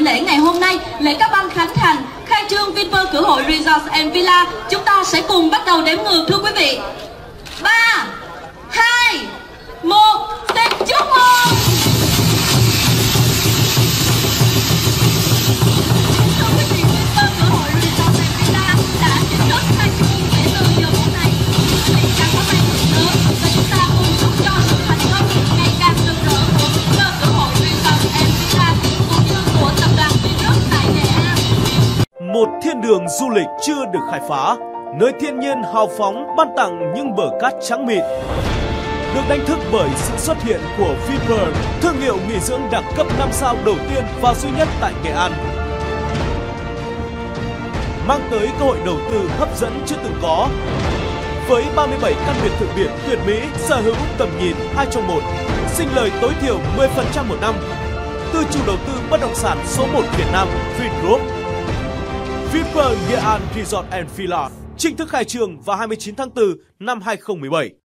lễ ngày hôm nay, lễ cáp băng khánh thành khai trương Vinpearl Cửa Hội Resort and Villa. Chúng ta sẽ cùng bắt đầu đếm ngược thưa quý vị. 3, 2, 1, xin chúc mừng. Thưa quý vị, Vinpearl Cửa Hội Resort and Villa đã chính thức khai trương kể từ giờ phút này. Quý vị đang có ban thưởng lớn và chúng ta cùng chúc cho sự thành công ngày càng rực rỡ của Vinpearl Cửa Hội Resort and Villa cũng như của tập đoàn Vingroup tại Nghệ An. Một thiên đường du lịch chưa được khai phá, nơi thiên nhiên hào phóng ban tặng những bờ cát trắng mịn, được đánh thức bởi sự xuất hiện của Vinpearl, thương hiệu nghỉ dưỡng đẳng cấp 5 sao đầu tiên và duy nhất tại Nghệ An, mang tới cơ hội đầu tư hấp dẫn chưa từng có. Với 37 căn biệt thự biển tuyệt mỹ, sở hữu tầm nhìn 2 trong 1, sinh lời tối thiểu 10% một năm, từ chủ đầu tư bất động sản số 1 Việt Nam Vingroup. Vinpearl Nghệ An Resort and Villa chính thức khai trương vào 29 tháng 4 năm 2017.